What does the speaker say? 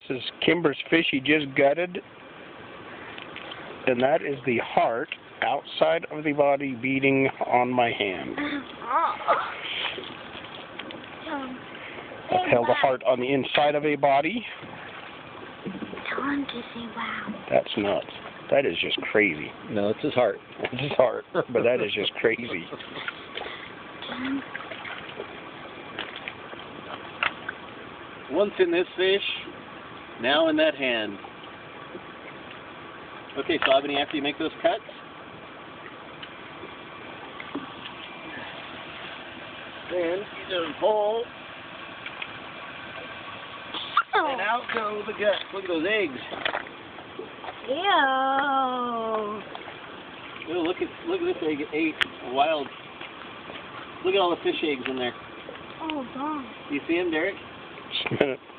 is Kimber's fish he just gutted. And that is the heart outside of the body beating on my hand. I've held a heart on the inside of a body. Tell him to say wow. That's nuts. That is just crazy. No, it's his heart. It's his heart, but that is just crazy. Once in this fish, now in that hand. Okay, so Albany, after you make those cuts, then you just pull, and out go the guts. Look at those eggs. Ew. Oh, look at this egg. It ate wild. Look at all the fish eggs in there. Oh, God. You see them, Derek? Just a minute.